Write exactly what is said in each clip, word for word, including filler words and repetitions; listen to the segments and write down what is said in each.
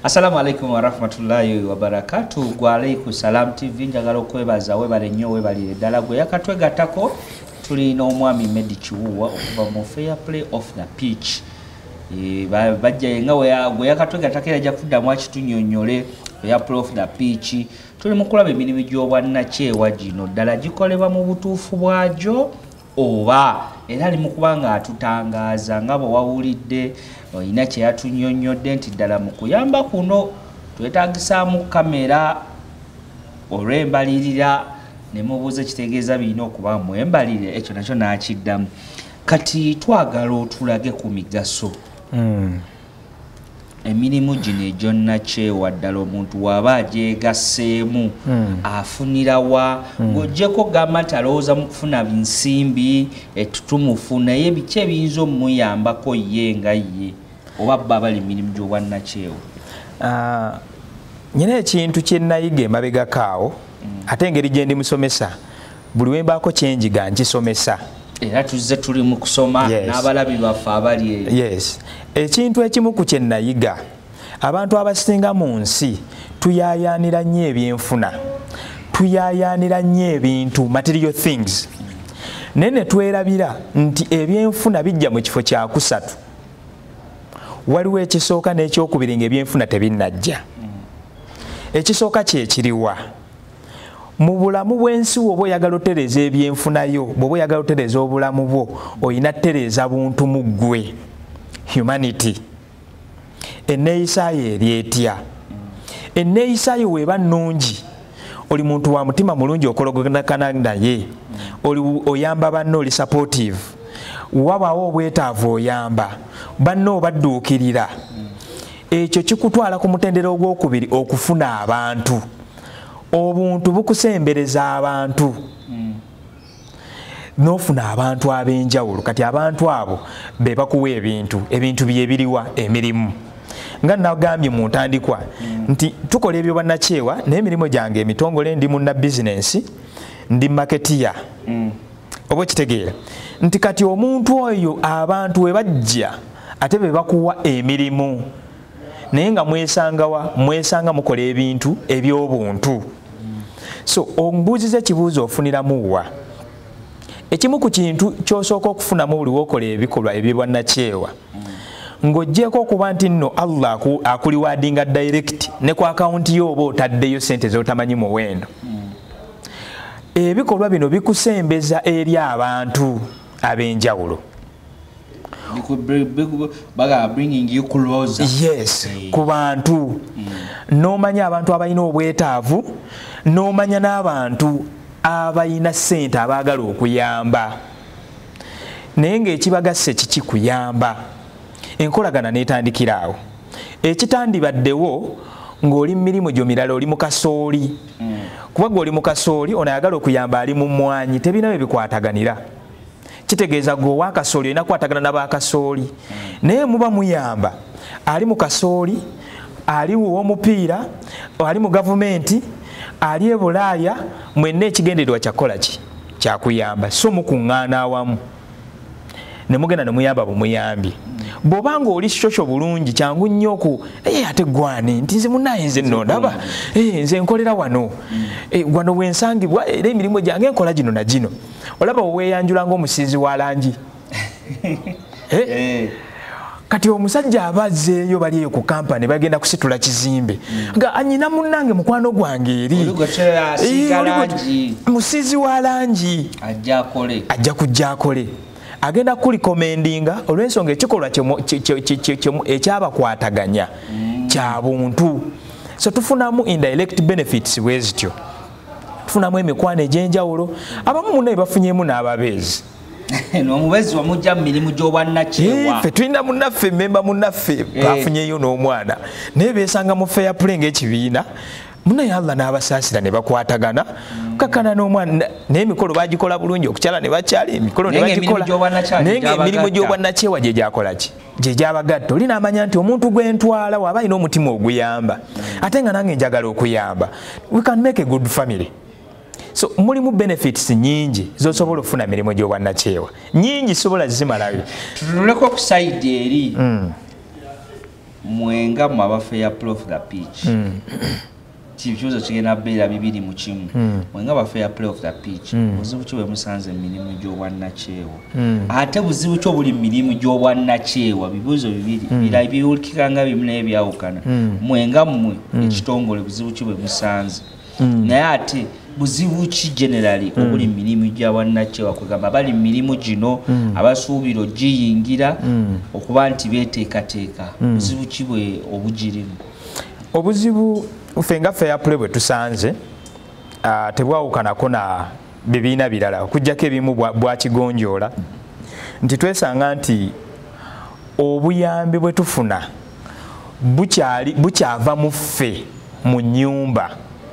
Assalamu alaikum wa rahmatullahi wa barakatuh. Gwa alaikum salam T V njagala okwebaza webale nnyo webalire ddala gwe yakatwegattako tuli n'omwami Medi Kiwuuwa okuva mu Fair Play off the Pitch. E, bajja nga gwe yakatwegattako era ajja kuddamu akitunnyonnyole Fair Play off the Pitch. Tuli mu kulaba emirimu gy'obwannakyewa gino ddala gikolebwa mu butuufu bwagyo oba era ali mu kuba nga atutangaaza nga bwe wawulidde oyina kye yatunnyonnyodde nti ddala mu kuyamba kuno twetaagisaamu kamera olw'embalirira ne mubuuza kitegeeza birina okuba mu embalirira ekyo nakyo n'akiddamu. Kati twagala otulage ku migaso mm. emirimu gino egyonnakyewa ddala omuntu waba agyegasseemu mm. afunirawa mm. ng'oggyeko gamba nti alowooza mu kufuna nsimbi etutumufu naye biki ebiyinza omuyambako ye nga ye oba bba bali emirimu gy'obwannakyewa? Uh, nyina ekintu kye nayiga emabegakaawo mm. ate engeri gye ndi musomesa buli wembaako kyenjiga nkisomesa era tuzze tuli mu kusoma yes. n'abalabi baffe abali eyo. Yes. Ekintu ekimu ku kye nayiga abantu abasinga mu nsi tuyaayaanira nnyo ebyenfuna tuyaayaanira nnyo ebintu material things naye ne twerabira nti ebyenfuna bijja mu kifo kya kusatu. Waliwo ekisooka n'ekyokubiri ng'ebyenfuna tebinnajja. Ekisooka kye kiriwa mu bulamu bw'ensi bw'oba oyagala otereeza ebyenfunayo bw'oba oyagala otereeza obulamu bwo oyina tereeza buntu mu ggwe humanity. Enneeyisaayo eri etya? Enneeyisaayo weeba nnungi oli muntu wa mutima mulungi okologana naye oyamba banno oli supportive wabaawo obwetaavu oyamba banno obadduukirira ekyo kikutwala ku mutendera ogwokubiri okufuna abantu. Obuntu bukusembereza abantu mm. nofuna abantu ab'enjawulo kati abantu abo be bakuwa ebintu ebintu bye biriwa emirimu nga nagambye mu ntandikwa mm. nti tukola ebyo bannakyewa naye emirimu gyange emitongole ndi munna bizinensi ndi marketeer mm. oba kitegeera nti kati omuntu oyo abantu we bajja ate be bakuwa emirimu naye nga mwesangawa mwesanga mukola ebintu eby'obuntu. So ombuuziza ekibuuzo ofuniramu wa ekimu ku kintu ky'osooka okufunamu buli w'okola ebikolwa eby'obwannakyewa mm. ng'oggyeko okuba nti nno Allah akuliwaadinga direct ne ku akawunti yo oba otaddeyo sente z'otamanyi muwendo mm. ebikolwa bino bikusembeza eri abantu ab'enjawulo. Bringing you closer. Yes, hey. Ku bantu mm. n'omanya abantu abalina obwetaavu n'omanya n'abantu abalina ssente abaagala okuyamba naye ng'ekibagasse kikikuyamba enkolagana n'etandikira awo. Ekitandibaddewo ng'oli mu mirimu gyo mirala oli mu kasooli mm. kuba gwe oli mu kasooli ono ayagala okuyamba ali mu mmwanyi tebina bye bikwataganira. Kitegeeza gwe ow'akasooli olina kukwatagana n'abakasooli mm. naye muba muyamba ali mu kasooli ali w'omupiira ali mu gavumenti ali e Bulaaya mwenna ekigendererwa kyakola ki kyakuyamba so mukuŋŋaana awamu ne mugenda ne muyamba bumuyambye mm. bw'obanga oli shosho bulungi kyangu nnyo oku ey ate gwani nti nze munnaye nze nno ndaba nze nkolera wano mm. e, wano wensangibwa era emirimu gyange enkola gino na gino olaba weeyanjula ng'omusinzi wa langi eh? hey. Kati omusajja abazzeeyo bali eyo ku kampani bagenda kusitula kizimbe mm. nga anyina munnange mukwano gwange eri musizi wa langi ajja kujja akole agenda kulikomendinga olw'ensonga ekikolwa ekyabakwataganya mm. kya buntu. So tufunamu indirect benefits bwezityo tufunamu emikwano egy'enjawulo abamu munnaye bafunyemu n'ababeezi n'omubezi wamujja mu mirimu gy'obwannakyewa ffe tulina munnaffe mmemba munnaffe bafunyeyo n'omwana naye beesanga mu Fair Play ng'ekibiina munnaye Allah n'abasaasira ne bakwatagana kakana n'omwana naye emikolo bagikola bulungi okukyala ne bakyali emikolo ne bagikola naye ng'emirimu gy'obwannakyewa gye gyakola ki gye gyabagatta oli n'amanya nti omuntu gwe ntwala waba alina omutima oguyamba ate nga nange njagala okuyamba we can make a good family. So mulimu benefits nyingi zosobola okufuna emirimu gy'obwannakyewa nyingi sobola zimalayo. Tutuleko ku side eri mm. mwenga mu aba fair play of the pitch mm. kibibuzo kigenda beera bibiri mu kimu mm. mwenga aba fair play of the pitch mm. buzibu ki bwe musanze emirimu gy'obwannaceewa mm. ate buzibu ki obuli mirimu gy'obwannaceewa bibuzo bibiri mm. bira biwulikika nga bimu naye byawukana mm. mwenga mmwe mm. ekitongole buzibu ki bwe musanze mm. naye ate buzibu ki generally mm. obuli mirimu gy'obwannaceewa kwegamba bali mirimu gino mm. abasuubiro giyingira mm. okuba nti beeteekateeka mm. buzibu ki bwe obugirimu obuzibu ufenga fair play bwe tusanze uh, tebwawukanako na bibiina birala okujjako ebimu bwa kigonjoola nti twesanga nti obuyambi bwe tufuna bukyali bukyava mu ffe mu nnyumba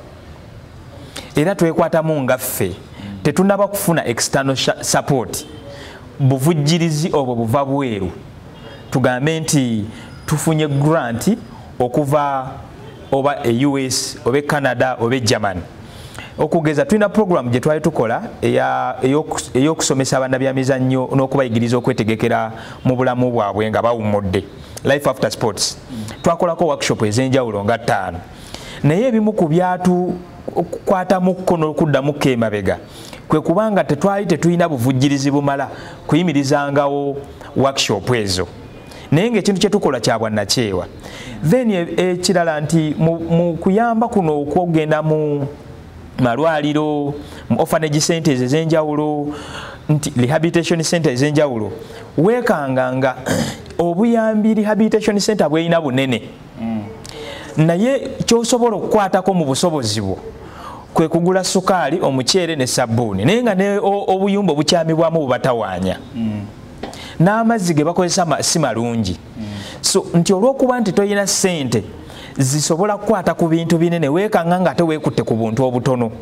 era twekwatamu nga ffe tetunaba kufuna external support buvujjirizi obwo buva bweru tugambe nti tufunye grant okuva oba e U S oba e Canada oba e Germany okugeza tulina program gye twali tukola ey'okusomesa abaana byamizannyo n'okubayigiriza okwetegekera mu bulamu bwabwe nga bawummudde life after sports twakolako workshop ez'enjawulo nga ttaano naye ebimu ku byatukwatamuko n'okuddamuko emabega kwe kubanga tetwali tetulina buvujjirizi bumala kuyimirizangawo workshop ezo naye ng'ekintu kye tukola kya bwannaceewa then ekirala nti mu kuyamba kuno okwogenda mu malwaliro mu orphanage centers ez'enjawulo nti rehabilitation centers ez'enjawulo weekanga nga obuyambi rehabilitation center bweyina bunene mm. naye kyosobola okukwatako mu busobozi bwo kwe kugula sukaali omuceere ne sabbuuni naye nga ne obuyumba obukyamibwamu bubatawaanya mm. n'amazzi ge bakozesa si malungi mm. so nti olw'okuba nti toyina ssente zisobola kukwata ku bintu binene weekanga nga ate weekutte ku buntu obutono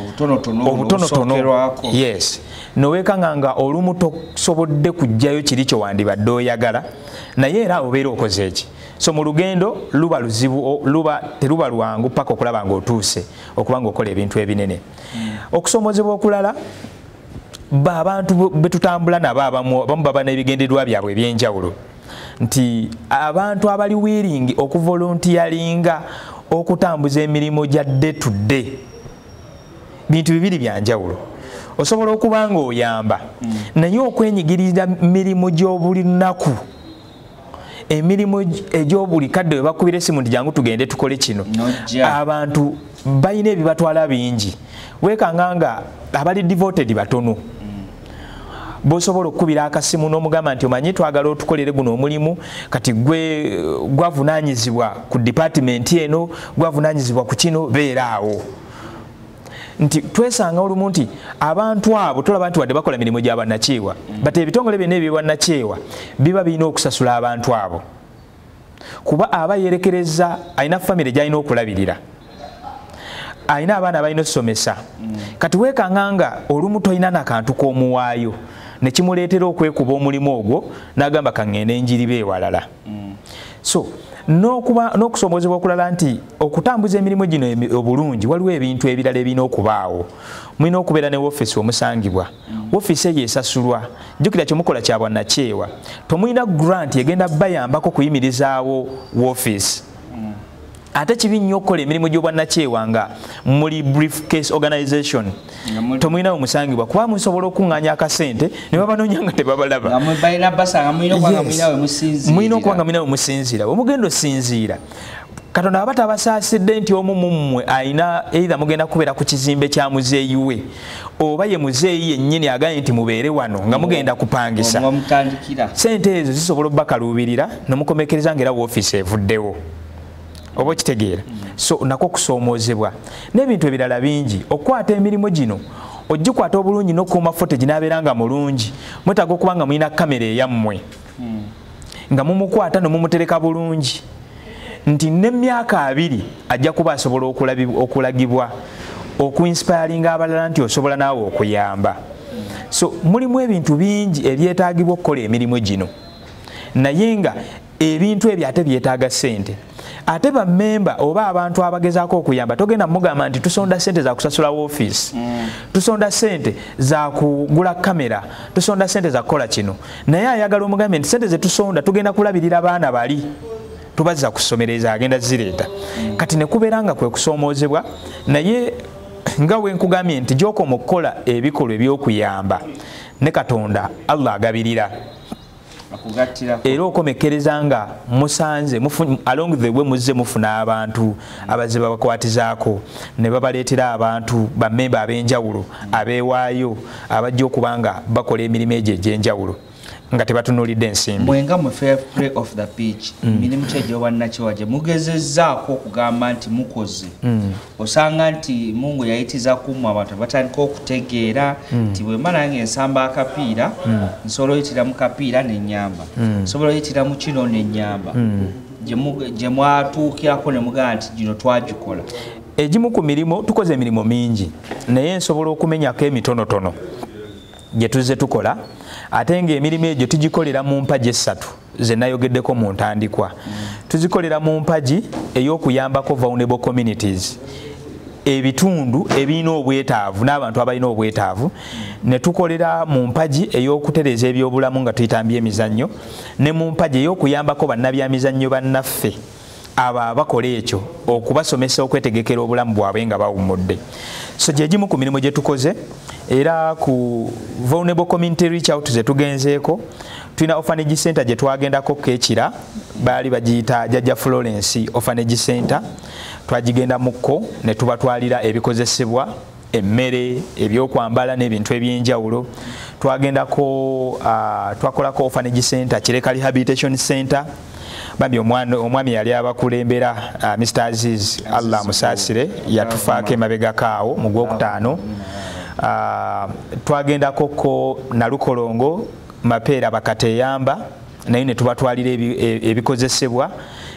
obutonotono yes noweekanga nga olumu tosobodde kujjayo kiri kyo wandibadde oyagala naye era obeera okoze eki so mu lugendo luba luzibu luba teruba lwangu paka okulaba nga otuuse okuba nga okola ebintu ebinene mm. okusomozebwa okulala ba abantu betutambula nabo abamu baba n'ebigendererwa byabwe ebyenjawulo nti abantu abali willing okuvolunteeringa okutambuza emirimu gya day to day bintu bibiri byanjawulo osobola okuba nga oyamba mm. naye okwenyigiriza mirimu gy'obuli lunaku emirimu egy'obuli kadde webakubira essimu nti jangu tugende tukole kino no, abantu balina ebibatwala bingi weekanga nga abali devoted batono bosobola okukubira akasimu n'omugamba nti omanyi twagala otukolere guno omulimu kati gwe gwavunaanyizibwa ku department eno gwavunaanyizibwa ku kino beera awo nti twesanga olumu nti abantu abo tolaba nti wadde bakola mirimu gya bannaceewa bati ebitongole byonna ebyobwannaceewa biba birina okusasula abantu abo kuba aba yerekereza alina famire gy'alina okulabirira alina abaana balina okusomesa kati weekanga nga olumu tolina nakantu k'omuwaayo nekimuleetera okwekuba omulimu ogwo n'agamba kaŋŋende njiriba ewalala mm. so n'okusomozebwa okulala nti okutambuza emirimu gino obulungi waliwo ebintu ebirala ebirina okubaawo mulina okubeera ne woofiisi omusangibwa mm. woofiisi eyo esasulwa jjukira kyemukola kya bwannaceewa tomulina grant egenda bayambako kuyimirizaawo woofiisi mm. ate kibi nnyo okukola emirimu gy'obwannaceewa nga muli briefcase organization tomulina omusangibwa kuba musobola okuŋŋaanya akasente ne babanoonya nga tebabalaba mulina okuba nga mulina we musinziira omugenda osinziira katonda aba tabasaasidde nti omu mu mmwe alina either mugenda kubeera ku kizimbe kya muzeeyi we oba ye muzeeyi yennyini agambye nti mubeere wano nga mugenda kupangisa sente ezo zisobola obbakaluubirira nomukomekereza ngaera woofiisi evuddewo oba okitegeera so nako okusoomozebwa n'ebintu ebirala bingi okukwata emirimu gino ogikwata obulungi n'okuuma footage n'abeera nga mulungi mwetaaga okuba nga mulina kamera eyammwe hmm. nga mumukwata nomumutereka bulungi nti n'emyaka abiri ajja kuba asobola okulagibwa okuinspiringa abalala nti osobola naawe okuyamba hmm. so mulimu ebintu bingi ebyetaagibwa okukola emirimu gino naye nga ebintu ebyo ate byetaaga ssente ate ba memba oba abantu abagezaako okuyamba togenda mugamba nti tusonda sente za kusasula woofiisi mm. tusonda sente za kugula kamera tusonda sente za kukola kino naye ayagala omugambe nti sente ze tusonda tugenda kulabirira baana bali tubazza kusomereza agenda zireeta mm. kati ne kubeeranga kwe kusoomozebwa naye nga we nkugambye nti gy'okoma okukola ebikolwa eby'okuyamba ne Katonda Allah agabirira era okomekkereza nga musanze along the way muzze mufuna abantu abazze babakwatizaako ne babaleetera abantu bammemba ab'enjawulo abeewaayo abajja okubanga bakola emirimu egyo egy'enjawulo nga tebatunulidde ensimbi. Mwenga mu fair play of the pitch emirimu kye gy'obwannakiwaje mugezezzaako okugamba nti mukoze osanga nti Mungu yayitiza kumu abantu batandika okutegeera nti bwe mba nange ensamba akapiira nsobola oyitira mu kapiira n'ennyamba nsobola oyitira mu kino n'ennyamba gye mwatuukirako ne mugamba nti gino twagikola. Egimu ku mirimu tukoze emirimu mingi naye nsobola okumenyako emitonotono gye tuzze tukola ate ng'emirimu egyo tugikolera mu mpagi essatu ze nayogeddeko mu ntandikwa. Tuzikolera mu mpagi ey'okuyambako vulnerable communities, ebitundu ebirina obwetaavu n'abantu abalina obwetaavu, ne tukolera mu mpagi ey'okutereeza ebyobulamu nga tuyitambye emizannyo, ne mu mpagi ey'okuyambako bannabyamizannyo bannaffe abo abakola ekyo okubasomesa okwetegekera obulamu bwabwe nga bawummudde. So gye gimu ku mirimu gye tukoze. Era ku vulnerable community reach out ze tugenzeeko tulina orphanage center gye twagendako Keekira baali bagiyita Jajja Florence Orphanage Center. Twagigenda mukko ne tubatwalira ebikozesebwa, emmere, ebyokwambala n'ebintu ebyenjawulo. Twagendako uh, twakolako orphanage center Kireka Rehabilitation Center. Bambi omwana omwami yali abakulembera uh, Mister Aziz Allah musaasire yatufaako emabega kaawo mu gwokutaano. Uh, twagenda koko Nalukolongo Mapeera Bakateyamba naye ne tubatwalira ebikozesebwa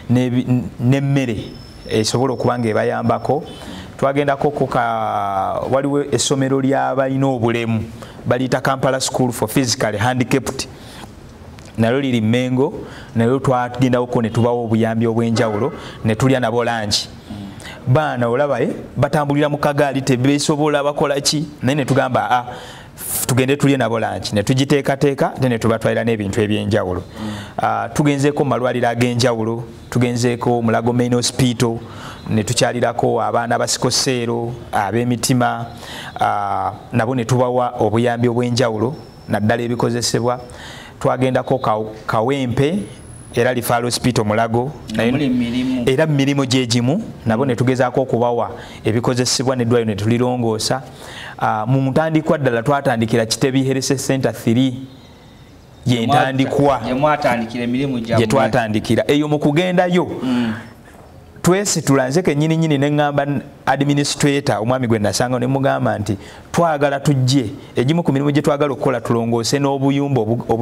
n'emmere esobola okuba nga ebayambako. Twagenda koko ka waliwo essomero ly'abalina obulemu baliyita Kampala School for Physically Handicapped nalyo liri Mengo, nalyo twagendako ne tubawo obuyambi obw'enjawulo ne tulya nabo langi. Baana olabaye batambulira mu kagaali tebeesobola bakola ki naye ne tugamba a tugende tulye nabo langi ne tugiteekateeka ne tubatwalira n'ebintu ebyenjawulo. Uh, tugenzeeko mu malwaliro ag'enjawulo, tugenzeeko Mulago Main Hospital ne tukyalirako abaana abasikoseero ab'emitima uh, nabo ne tubawa obuyambi obw'enjawulo naddala ebikozesebwa. Twagendako Kawempe era Referral Hospital Mulago era mirimu gye gimu nabo ne tugezaako okubawa ebikozesebwa n'eddwaliro ne tulirongoosa. Uh, mu ntandikwa ddala twatandikira Kitebi Health Center three yentandikwa gye twatandikira eyo mu kugendayo mm. Twesitula nze kennyini nnyini ne ŋŋamba administrator omwami gwe nasanga ne mugamba nti twagala tujje egimu ku mirimu gye twagala okukola tulongoose n'obuyumba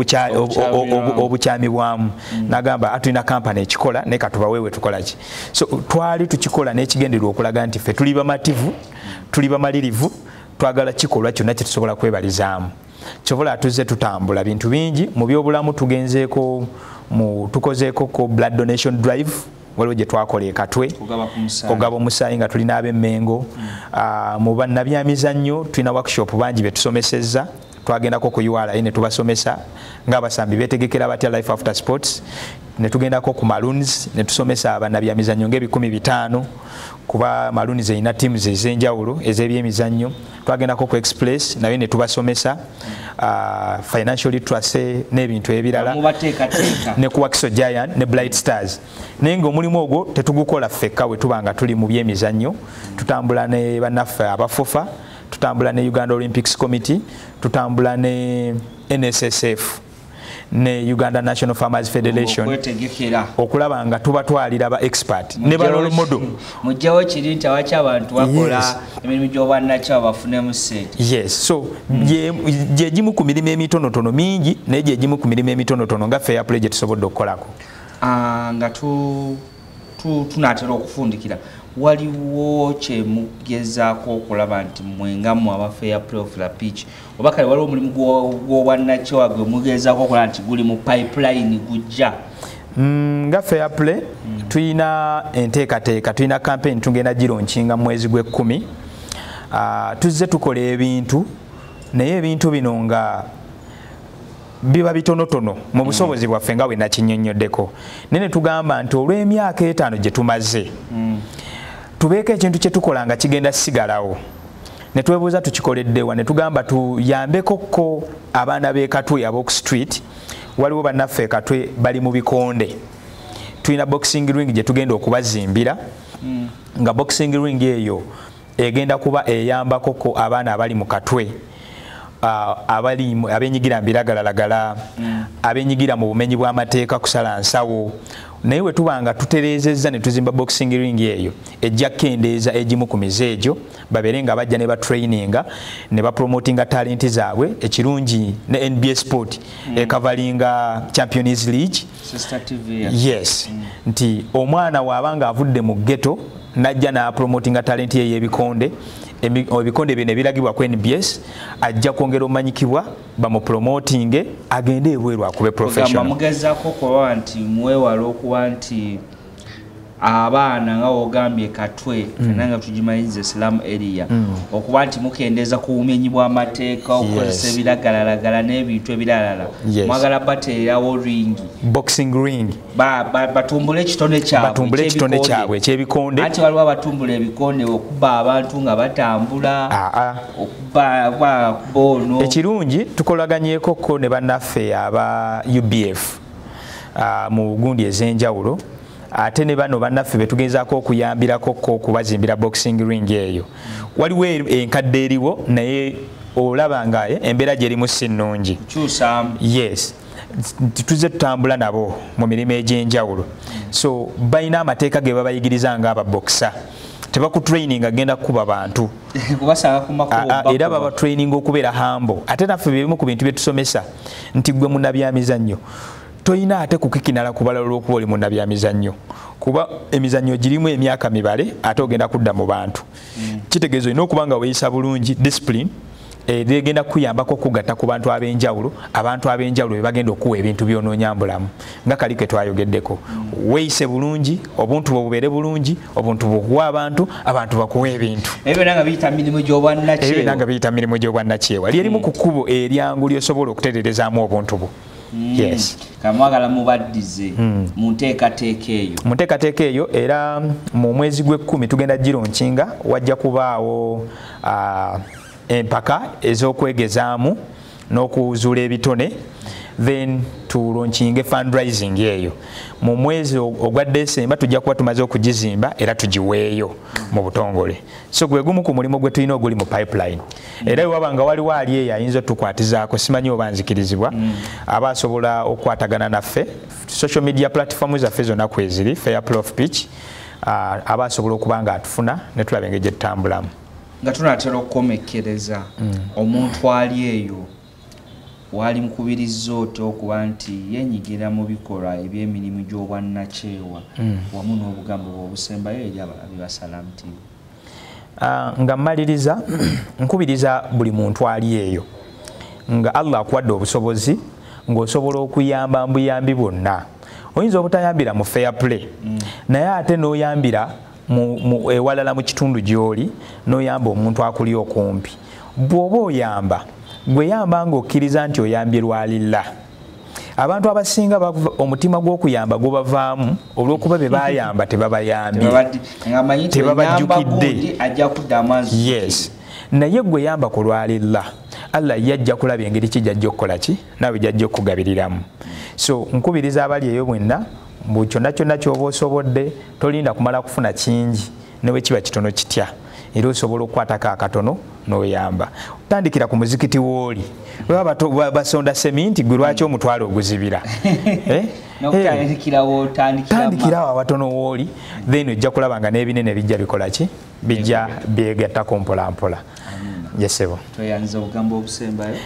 obukyami bwamu. Nagamba atulina kampani ekikola ne katubaweewe tukola ki. So twali tukikola n'ekigendererwa okulaga nti ffe tuli bamativu, tuli bamalirivu, twagala kikolwa kyonna kye tusobola kwebalizaamu. Kyobola tuzze tutambula bintu bingi mu byobulamu. Tugenzeeko mu tukozeeko ko blood donation drive waliwo gye twakola Katwe ogaba omusaayi nga tulina ab'Emmengo. Uh, mu bannabyamizannyo tulina workshop bangi be tusomesezza. Twagendako ku U R I ne tubasomesa ng'abasambi beetegekera batya life after sports. Ne tugendako ku Maroons ne tusomesa abannabyamizannyo ng'ebikumi bitaano kuba Maroons erina teams ez'enjawulo ez'ebyemizannyo. Twagendako ku Express naye ne tubasomesa uh, financial literacy n'ebintu ebirala ne ku Wakiso Giant ne Bright Stars. Naye ng'omulimu ogwo tetugukola ffekka bwe tuba nga tuli mu byemizannyo. Tutambula ne bannaffe abafufa, tutambula ne Uganda Olympics Committee, tutambula ne N S S F ne Uganda National Farmers Federation okulaba nga tubatwalira ba expert ne ba role model. Mujjawo kiri nti awacha abantu bakola emirimu gy'obwannakyo bafune mu ssente. Yes, so gye gimu ku mirimu emitonotono mingi naye gye gimu ku mirimu emitonotono nga fair play gye tusobodde okukolako. Uh, nga tu, tu, tunatera okufundikira waliwo kyemugezaako okulaba nti mwengamu aba fair play of the pitch oba kale waliwo omulimu gw'obwannakyewa gwe mugezaako okulaba nti guli mu pipeline gujja? Mm, nga fair play mm. Tuyina enteekateeka, tuyina campaign tugenda gironkinga mu mwezi gw'ekkumi. Uh, tuzze tukola ebintu naye ebintu bino nga biba bitonotono mu busobozi bwaffe nga we nakinyonnyoddeko nene tugamba nti olw'emyaka etaano gye tumaze mm. tubeeko ekintu kye tukola nga kigenda sigalawo ne twebuuza tukikoleddewa ne tugamba tuyambekokko abaana b'e Katwe ab'oku street waliwo bannaffe e Katwe bali mu bikonde tulina boxing ring gye tugenda okubazimbira mm. nga boxing ring eyo egenda kuba eyambakokko abaana abali mu Katwe Uh, abali abenyigira mbiragalalagala mm. abenyigira mu bumenyi bw'amateeka kusala nsawo naye we tubanga tuterezezza ne tuzimba boxing ring eyo ejja kendeeza egimu ku mizeejo babere nga bajja ne ba traininga ne ba promotinga talenti zaabwe ekirungi ne N B A Sport mm. e coveringa Champions League Sister T V yes mm. nti omwana waabanga avudde mu ghetto najja na promotinga talenti ye yebikonde ebikonde bine biragibwa ku N B S ajja kwongera omanyikibwa bamu promoting agende ebweru akube professional mugezako kwa nti mwewala okuwa nti abaana nga ogambye Katwe mm. nanga tujimanyize Islam area mm. okuba nti mukendeza ku bumenyi bw'amateeka okukozesa yes. ebiragalalagala n'ebintu ebiralala yes. mwagala bateerawo ring boxing ring ba, ba, batumbule ekitone kyabwe batumbule ekitone kyabwe ekyebikonde ati waliwo abatumbula ebikonde okuba abantu nga batambula aa okuba ba bono ekirungi tukolaganyeko ne bannaffe aba U B F uh, mu gundi ez'enjawulo ate ne bano bannaffe betugezaako okuyambirako okubazimbira boxing ring eyo waliwo enkadde eriwo naye olaba nga embeera gyerimu si nnungi yes tuze tutambula nabo mu mirimu egy'enjawulo so balina amateeka ge babayigiriza nga ababokisa tebakutraining agenda kuba bantu era baba training okubeera hambo ate naffe bimu ku bintu bye tusomesa nti gwe munnabyamizannyo toyina ate kukikinala kubalala olw'okuba oli munnabyamizannyo kuba emizannyo girimu emyaka mibale ate ogenda kudda mu bantu mm. kitegeeza olina okuba nga weeyisa bulungi discipline egenda kuyambako okugatta ku bantu ab'enjawulo abantu ab'enjawulo be bagenda okuwa ebintu by'onoonyambulamu nga kali ke twayogeddeko mm. weeyise bulungi obuntu bwe bubeere bulungi obuntu bukuwa abantu abantu bakuwa ebintu ebyo nanga biyita mirimu gy'obwannakyewa ebyo nanga biyita mirimu gy'obwannakyewa lyerimu ku kkubo eryangu lyosobola okutereerezaamu obuntu bwo Mm. yes kamwagala mubaddize mm. munteekateeka eyo munteekateeka eyo era mu mwezi gw'ekkumi tugenda gironkinga wajja kubaawo uh, empaka ez'okwegezaamu n'okuzuula ebitone then tulonkinge fundraising eyo mu mwezi ogwa December tujja kuba tumaze okugizimba era tugiweeyo mu butongole so gwe gumu ku mulimu gwe tulina oguli mu pipeline mm. era wabanga waliwo ali eyo ayinza otukwatizaako simanyi oba nzikirizibwa mm. aba asobola okwatagana naffe social media platforms zaffe zonna kweziri Fair Play of Pitch uh, aba asobola okuba nga atufuna ne tulaba engeri gye tutambulamu nga tunatera okukomekkereza mm. omuntu ali eyo wali mukubiriza otyo okuba nti yenyigira mu bikolwa eby'emirimu gy'obwannakyewa mm. wamu n'obugambo bw'obusembayo eri abasalamu T V uh, nga mmaliriza nkubiriza buli muntu ali eyo nga Allah akuwadde obusobozi ng'osobola okuyamba mbuyambi bwonna oyinza obutayambira mu Fair Play mm. naye ate n'oyambira mu, mu, ewalala mu kitundu gy'oli n'oyamba omuntu akuli okumpi bw'oba oyamba gwe yamba ng'okkiriza nti oyambye lwalilla abantu abasinga omutima gw'okuyamba gubavaamu olw'okuba be bayamba tebabayambye tebabajjukidde yes naye gwe yamba ku lwalilla Allah yajja kulaba engeri ki gyajja okukola ki nawe gyajja okugabiriramu so nkubiriza abali eyo bwenna mbu kyonna kyonna ky'oba osobodde tolinda kumala kufuna kingi ne bwe kiba kitono kitya era osobola okukwatako akatono n'oyamba tandikira ku muzikiti wooli baba basonda seminti gwe lwaki omutwalo oguzibira tandikirawo abatono wooli then ojja kulaba nga n'ebinene bijja bikola ki bijja byegattako mpolampola yesebo toyanza obugambo obusembayo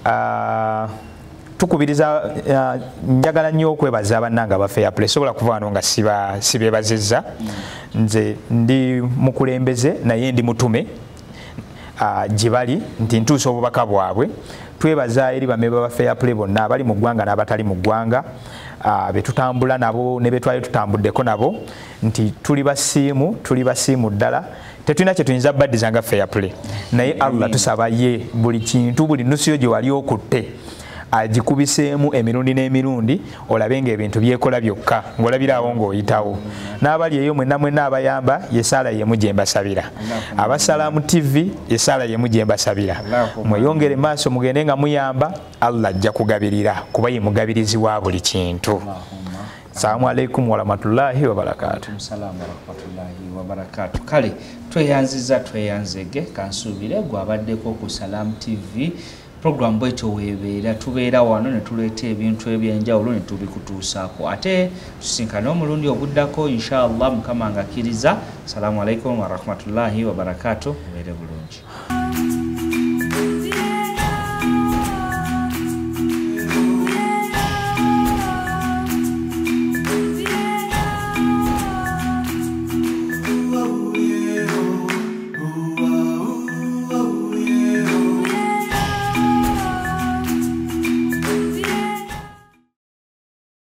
tukubiriza uh, njagala nnyo okwebaza abannanga ba Fair Play sobola kuva wano nga siba sibebazizza mm. nze ndi mukulembeze naye ndi mutume uh, gibali nti ntuusa obubaka bwabwe twebaza eri bameba ba Fair Play bonna abali mu ggwanga n'abatali mu ggwanga uh, betutambula nabo ne betwali tutambuddeko nabo nti tuli basiimu tuli basiimu ddala tetulina kye tuyinza baddiza nga Fair Play naye Allah tusaba ye buli kintu buli nusu yo gye wali okutte agikubiseemu emirundi n'emirundi olabe ng'ebintu byekola byokka ng'olabirawo ng'oyitawo n'abali eyo mwenna mwenna abayamba yesaala yemu gye mbasabira Abasalaamu T V yesaala yemu gye mbasabira mweyongere maaso mugende nga muyamba Allah ajja kugabirira kuba ye mugabirizi wa buli kintu. Assalamu alaikum warahmatullahi wabarakatuh. Assalamu warahmatullahi wabarakatuh. Kale tweyanziza tweyanzege kansuubire gwabaddeko ku Salaamu T V program bwetyo webeera tubeera wano ne tuleeta ebintu ebyenjawulo ne tubikutuusaako ate tusinkane omulundi oguddako inshallah mukama nga akkiriza. Assalamu alaikum warahmatullahi wabarakatuh. Mubeere bulungi.